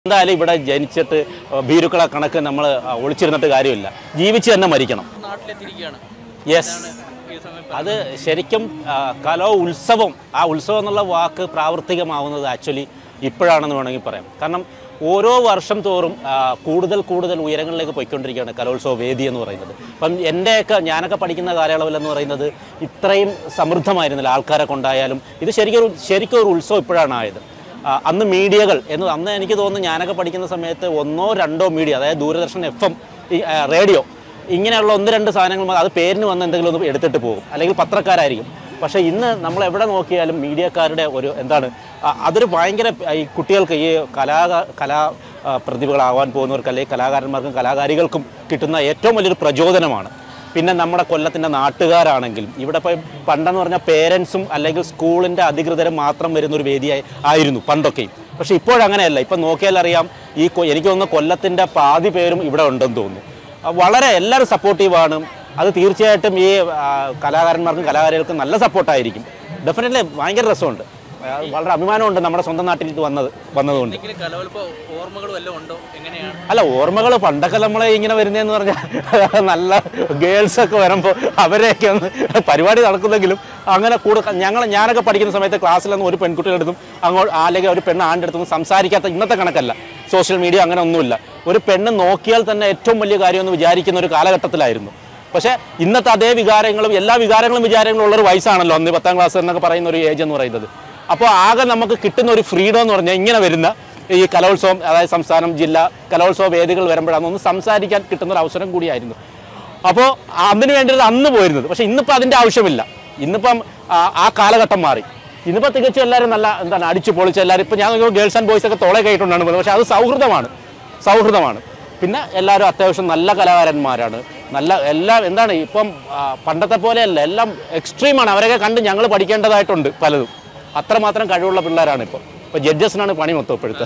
എന്തായാലും ഇവിടെ ജനിച്ചിട്ട് ഭീരുക്കളെ കണക്ക് നമ്മൾ ഒളിച്ചിരുന്നിട്ട് കാര്യമില്ല, ജീവിച്ച് തന്നെ മരിക്കണം. യെസ്, അത് ശരിക്കും കലോത്സവം, ആ ഉത്സവം എന്നുള്ള വാക്ക് പ്രാവർത്തികമാവുന്നത് ആക്ച്വലി ഇപ്പോഴാണെന്ന് വേണമെങ്കിൽ പറയാം. കാരണം ഓരോ വർഷം തോറും കൂടുതൽ ഉയരങ്ങളിലേക്ക് പോയിക്കൊണ്ടിരിക്കുകയാണ് കലോത്സവ വേദി എന്ന് പറയുന്നത്. അപ്പം ഞാനൊക്കെ പഠിക്കുന്ന കാലയളവിലെന്ന് പറയുന്നത് ഇത്രയും സമൃദ്ധമായിരുന്നില്ല, ആൾക്കാരെ കൊണ്ടായാലും. ഇത് ശരിക്കും ഒരു ഉത്സവം ഇപ്പോഴാണ് ആയത്. അന്ന് മീഡിയകൾ അന്ന് എനിക്ക് തോന്നുന്നു ഞാനൊക്കെ പഠിക്കുന്ന സമയത്ത് 1 or 2 മീഡിയ, അതായത് ദൂരദർശൻ, FM, റേഡിയോ, ഇങ്ങനെയുള്ള 1-2 സാധനങ്ങൾ അത് പേരിന് വന്ന് എന്തെങ്കിലും ഒന്ന് എടുത്തിട്ട് പോകും, അല്ലെങ്കിൽ പത്രക്കാരായിരിക്കും. പക്ഷേ ഇന്ന് നമ്മൾ എവിടെ നോക്കിയാലും മീഡിയക്കാരുടെ അതൊരു ഭയങ്കര ഈ കുട്ടികൾക്ക്, ഈ കലാ പ്രതിഭകളാവാൻ പോകുന്നവർക്ക്, അല്ലെങ്കിൽ കലാകാരന്മാർക്കും കലാകാരികൾക്കും കിട്ടുന്ന ഏറ്റവും വലിയൊരു പ്രചോദനമാണ്. പിന്നെ നമ്മുടെ കൊല്ലത്തിൻ്റെ നാട്ടുകാരാണെങ്കിലും ഇവിടെ ഇപ്പോൾ പണ്ടെന്ന് പറഞ്ഞാൽ പേരൻസും അല്ലെങ്കിൽ സ്കൂളിൻ്റെ അധികൃതരും മാത്രം വരുന്നൊരു ആയിരുന്നു പണ്ടൊക്കെയും. പക്ഷേ ഇപ്പോഴങ്ങനെയല്ല. ഇപ്പം നോക്കിയാൽ അറിയാം, എനിക്ക് തോന്നുന്നു കൊല്ലത്തിൻ്റെ പാതി പേരും ഇവിടെ ഉണ്ടെന്ന് തോന്നുന്നു. വളരെ എല്ലാവരും സപ്പോർട്ടീവാണ്. അത് തീർച്ചയായിട്ടും ഈ കലാകാരന്മാർക്കും കലാകാരികൾക്കും നല്ല സപ്പോർട്ടായിരിക്കും. ഡെഫിനറ്റ്ലി ഭയങ്കര രസമുണ്ട്, വളരെ അഭിമാനമുണ്ട് നമ്മുടെ സ്വന്തം നാട്ടിൽ ഇത് വന്നതുകൊണ്ട്. അല്ല, ഓർമ്മകൾ പണ്ടൊക്കെ നമ്മളെ ഇങ്ങനെ വരുന്നതെന്ന് പറഞ്ഞാൽ നല്ല ഗേൾസൊക്കെ വരുമ്പോൾ അവരെയൊക്കെ ഒന്ന് പരിപാടി നടക്കുന്നെങ്കിലും അങ്ങനെ ഞാനൊക്കെ പഠിക്കുന്ന സമയത്ത് ക്ലാസ്സിലൊന്നും ഒരു പെൺകുട്ടികളെടുത്തും അല്ലെങ്കിൽ ഒരു പെണ്ണ് ആണിൻ്റെ അടുത്തൊന്നും സംസാരിക്കാത്ത ഇന്നത്തെ കണക്കല്ല. സോഷ്യൽ മീഡിയ അങ്ങനെ ഒന്നുമില്ല. ഒരു പെണ്ണ് നോക്കിയാൽ തന്നെ ഏറ്റവും വലിയ കാര്യമെന്ന് വിചാരിക്കുന്ന ഒരു കാലഘട്ടത്തിലായിരുന്നു. പക്ഷേ ഇന്നത്തെ അതേ വികാരങ്ങളും എല്ലാ വികാരങ്ങളും ഉള്ളൊരു വയസ്സാണല്ലോ അന്ന് 10ാം ക്ലാസ് എന്നൊക്കെ പറയുന്ന ഒരു ഏജ് എന്ന് പറയുന്നത്. അപ്പോൾ ആകെ നമുക്ക് കിട്ടുന്ന ഒരു ഫ്രീഡം എന്ന് പറഞ്ഞാൽ ഇങ്ങനെ വരുന്ന ഈ കലോത്സവം, അതായത് സംസ്ഥാനം, ജില്ലാ കലോത്സവ വേദികൾ വരുമ്പോഴാണ് ഒന്ന് സംസാരിക്കാൻ കിട്ടുന്നൊരു അവസരം കൂടിയായിരുന്നു. അപ്പോൾ അതിന് വേണ്ടിയിട്ട് അന്ന് പോയിരുന്നത്. പക്ഷേ ഇന്നിപ്പോൾ അതിൻ്റെ ആവശ്യമില്ല. ഇന്നിപ്പം ആ കാലഘട്ടം മാറി. ഇന്നിപ്പോൾ തികച്ചും എല്ലാവരും നല്ല അടിച്ചു പൊളിച്ച് എല്ലാവരും ഇപ്പം ഞാൻ നോക്കുമ്പോൾ ഗേൾസ് ആൻഡ് ബോയ്സ് ഒക്കെ തോളെ കയറ്റുകൊണ്ടാണ് പോകുന്നത്. പക്ഷേ അത് സൗഹൃദമാണ്. പിന്നെ എല്ലാവരും അത്യാവശ്യം നല്ല കലാകാരന്മാരാണ്. ഇപ്പം പണ്ടത്തെ പോലെയല്ല, എല്ലാം എക്സ്ട്രീമാണ്. അവരൊക്കെ കണ്ട് ഞങ്ങൾ പഠിക്കേണ്ടതായിട്ടുണ്ട് പലതും. അത്രമാത്രം കഴിവുള്ള പിള്ളേരാണ് ഇപ്പോൾ ജഡ്ജസിനാണ് പണി മൊത്തം ഇപ്പോഴത്തെ.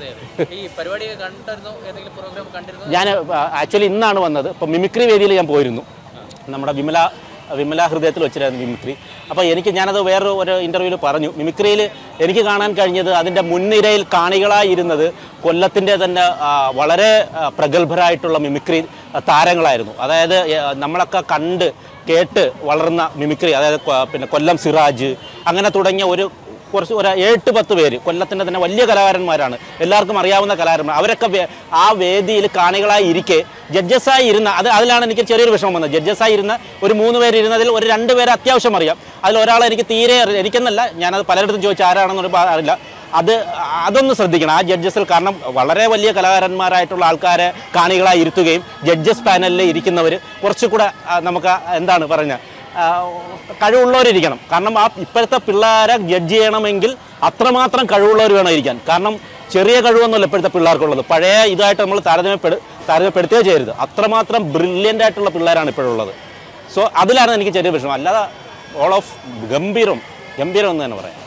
ഞാൻ ആക്ച്വലി ഇന്നാണ് വന്നത്. ഇപ്പോൾ മിമിക്രി വേദിയിൽ ഞാൻ പോയിരുന്നു. നമ്മുടെ വിമല ഹൃദയത്തിൽ വെച്ചിട്ടായിരുന്നു മിമിക്രി. അപ്പോൾ ഞാനത് വേറൊരു ഇൻ്റർവ്യൂവിൽ പറഞ്ഞു, മിമിക്രിയിൽ എനിക്ക് കാണാൻ കഴിഞ്ഞത് അതിൻ്റെ മുൻനിരയിൽ കാണികളായി ഇരുന്നത് കൊല്ലത്തിൻ്റെ തന്നെ വളരെ പ്രഗത്ഭരായിട്ടുള്ള മിമിക്രി താരങ്ങളായിരുന്നു. അതായത് നമ്മളൊക്കെ കണ്ട് കേട്ട് വളർന്ന മിമിക്രി, അതായത് പിന്നെ കൊല്ലം സിറാജ്, അങ്ങനെ തുടങ്ങിയ ഒരു 8-10 പേര് കൊല്ലത്തിൻ്റെ തന്നെ വലിയ കലാകാരന്മാരാണ്, എല്ലാവർക്കും അറിയാവുന്ന കലാകാരന്മാർ. അവരൊക്കെ ആ വേദിയിൽ കാണികളായി ഇരിക്കെ ജഡ്ജസായി ഇരുന്ന അതിലാണ് എനിക്ക് ചെറിയൊരു വിഷമം വന്നത്. ജഡ്ജസായി ഇരുന്ന ഒരു 3 പേര് ഇരുന്നതിൽ ഒരു 2 പേരെ അത്യാവശ്യം അറിയാം. അതിലൊരാളെ എനിക്ക് തീരെ എനിക്കെന്നല്ല, ഞാനത് പലയിടത്തും ചോദിച്ചാൽ ആരാണെന്നൊരു അറിയില്ല. അതൊന്ന് ശ്രദ്ധിക്കണം ആ ജഡ്ജസിൽ. കാരണം വളരെ വലിയ കലാകാരന്മാരായിട്ടുള്ള ആൾക്കാരെ കാണികളായി ഇരുത്തുകയും ജഡ്ജസ് പാനലിൽ ഇരിക്കുന്നവർ കുറച്ചുകൂടെ നമുക്ക് കഴിവുള്ളവരിക്കണം. കാരണം ഇപ്പോഴത്തെ പിള്ളേരെ ജഡ്ജ് ചെയ്യണമെങ്കിൽ അത്രമാത്രം കഴിവുള്ളവർ വേണം ഇരിക്കാൻ. കാരണം ചെറിയ കഴിവൊന്നുമല്ല ഇപ്പോഴത്തെ പിള്ളേർക്കുള്ളത്. പഴയ ഇതായിട്ട് നമ്മൾ താരതമ്യപ്പെടുത്തുകയോ ചെയ്യരുത്. അത്രമാത്രം ബ്രില്യൻ്റ് ആയിട്ടുള്ള പിള്ളേരാണ് ഇപ്പോഴുള്ളത്. സോ അതിലാണ് എനിക്ക് ചെറിയ വിഷമം. അല്ലാതെ ഓൾ ഓഫ് ഗംഭീരം എന്ന് തന്നെ പറയാം.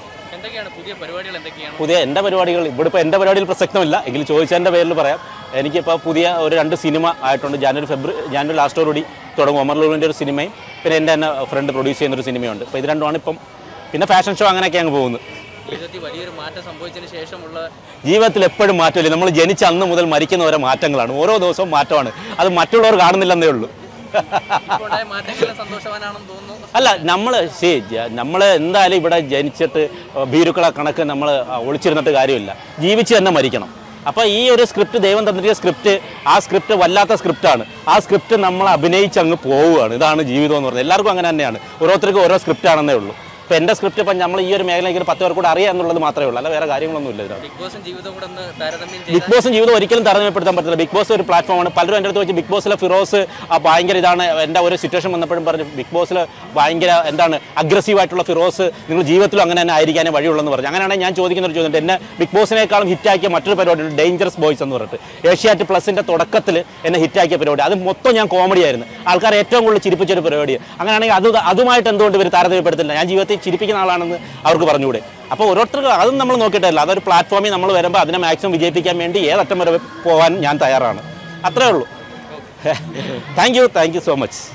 എൻ്റെ പരിപാടികൾ ഇവിടെ ഇപ്പോൾ എൻ്റെ പരിപാടിയിൽ പ്രസക്തമില്ല എങ്കിലും ചോദിച്ചതിൻ്റെ പേരിൽ പറയാം. എനിക്കിപ്പോൾ പുതിയ ഒരു 2 സിനിമ ആയിട്ടുണ്ട്. ജാനുവരി ലാസ്റ്റോടുകൂടി തുടങ്ങും. ഒമർ ലുലുവിൻ്റെ ഒരു സിനിമയും പിന്നെ എൻ്റെ തന്നെ ഫ്രണ്ട് പ്രൊഡ്യൂസ് ചെയ്യുന്നൊരു സിനിമയുണ്ട്. അപ്പോൾ ഇത് രണ്ടുമാണ് ഇപ്പം. പിന്നെ ഫാഷൻ ഷോ അങ്ങനെയൊക്കെ അങ്ങ് പോകുന്നു. ജീവിതത്തിൽ എപ്പോഴും മാറ്റമില്ല. നമ്മൾ ജനിച്ച അന്ന് മുതൽ മരിക്കുന്ന ഓരോ മാറ്റങ്ങളാണ്. ഓരോ ദിവസവും മാറ്റമാണ്. അത് മറ്റുള്ളവർ കാണുന്നില്ലെന്നേ ഉള്ളൂ. അല്ല, നമ്മൾ എന്തായാലും ഇവിടെ ജനിച്ചിട്ട് ഭീരുക്കളെ കണക്ക് നമ്മൾ ഒളിച്ചിരുന്നിട്ട് കാര്യമില്ല, ജീവിച്ച് തന്നെ മരിക്കണം. അപ്പോൾ ഈ ഒരു സ്ക്രിപ്റ്റ്, ദൈവം തന്നിരിക്കുന്ന സ്ക്രിപ്റ്റ്, ആ സ്ക്രിപ്റ്റ് വല്ലാത്ത സ്ക്രിപ്റ്റാണ്. ആ സ്ക്രിപ്റ്റ് നമ്മൾ അഭിനയിച്ച് അങ്ങ് പോവുകയാണ്. ഇതാണ് ജീവിതം എന്ന് പറയുന്നത്. എല്ലാവർക്കും അങ്ങനെ തന്നെയാണ്. ഓരോരുത്തർക്കും ഓരോ സ്ക്രിപ്റ്റ് ആണെന്നേ ഉള്ളൂ. ഇപ്പോൾ എൻ്റെ സ്ക്രിപ്റ്റ് ഇപ്പം നമ്മൾ ഈ ഒരു മേഖലയ്ക്ക് 10 പേർ കൂടെ അറിയാം എന്നുള്ളത് മാത്രമേ ഉള്ളൂ, അല്ല വേറെ കാര്യങ്ങളൊന്നും ഇല്ല. ബിഗ് ബോസും ജീവിതം ഒരിക്കലും താരതമ്യപ്പെടുത്താൻ പറ്റില്ല. ബിഗ് ബോസ് ഒരു പ്ലാറ്റ്ഫോമാണ്. പലരും എൻ്റെ അടുത്ത് വെച്ച് ബിഗ് ബോസിലെ ഫിറോസ് ഭയങ്കര ഇതാണ്. എൻ്റെ ഒരു സിറ്റുവേഷൻ വന്നപ്പോഴും പറഞ്ഞു ബിഗ് ബോസിൽ ഭയങ്കര അഗ്രസീവായിട്ടുള്ള ഫിറോസ് നിങ്ങൾ ജീവിതത്തിലും അങ്ങനെ തന്നെ ആയിരിക്കാനേ വഴിയുള്ളതെന്ന് പറഞ്ഞു. അങ്ങനെയാണെങ്കിൽ ഞാൻ ചോദിക്കുന്ന ഒരു ചോദ്യം, എന്നെ ബിഗ് ബോസിനേക്കാളും ഹിറ്റാക്കിയ മറ്റൊരു പരിപാടി ഡേഞ്ചറസ് ബോയ്സ് എന്ന് പറഞ്ഞിട്ട് ഏഷ്യാനെറ്റ് പ്ലസിൻ്റെ തുടക്കത്തിൽ എന്നെ ഹിറ്റാക്കിയ പരിപാടി. അത് മൊത്തം ഞാൻ കോമഡി ആയിരുന്നു. ആൾക്കാർ ഏറ്റവും കൂടുതൽ ചിരിപ്പിച്ചൊരു പരിപാടി. അങ്ങനെയാണെങ്കിൽ അതുമായിട്ട് എന്തുകൊണ്ട് ഇവർ താരതമ്യപ്പെടുത്തില്ല? ഞാൻ ജീവിതത്തിൽ ചിരിപ്പിക്കുന്ന ആളാണെന്ന് അവർക്ക് പറഞ്ഞുകൂടെ? അപ്പോൾ ഓരോരുത്തർക്ക് അതും നമ്മൾ നോക്കിയിട്ടല്ല. അതൊരു പ്ലാറ്റ്ഫോമിൽ നമ്മൾ വരുമ്പോൾ അതിനെ മാക്സിമം വിജയിപ്പിക്കാൻ വേണ്ടി ഏതറ്റം വരെ പോകാൻ ഞാൻ തയ്യാറാണ്. അത്രേ ഉള്ളൂ. Thank you so much.